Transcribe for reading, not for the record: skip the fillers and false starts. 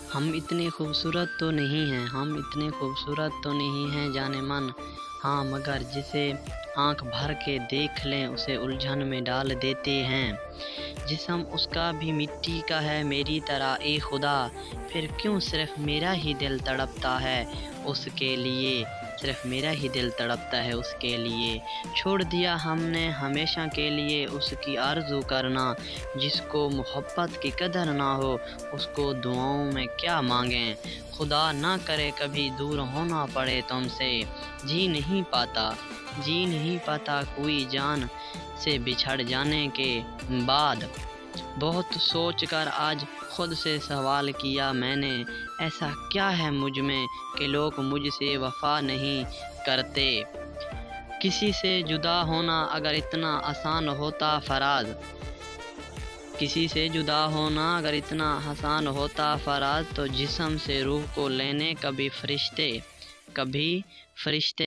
ہم اتنے خوبصورت تو نہیں ہیں، ہم اتنے خوبصورت تو نہیں ہیں جانے من، ہاں مگر جسے آنکھ بھر کے دیکھ لیں اسے الجھن میں ڈال دیتے ہیں۔ جسم اس کا بھی مٹی کا ہے میری طرح، اے خدا پھر کیوں صرف میرا ہی دل تڑپتا ہے اس کے لیے، صرف میرا ہی دل تڑپتا ہے اس کے لیے۔ چھوڑ دیا ہم نے ہمیشہ کے لیے اس کی آرزو کرنا، جس کو محبت کی قدر نہ ہو اس کو دعاؤں میں کیا مانگیں۔ خدا نہ کرے کبھی دور ہونا پڑے تم سے، جی نہیں پاتا کوئی جان سے بچھڑ جانے کے بعد۔ بہت سوچ کر آج خود سے سوال کیا میں نے، ایسا کیا ہے مجھ میں کہ لوگ مجھ سے وفا نہیں کرتے۔ کسی سے جدا ہونا اگر اتنا آسان ہوتا فراز، تو جسم سے روح کو لینے کبھی فرشتے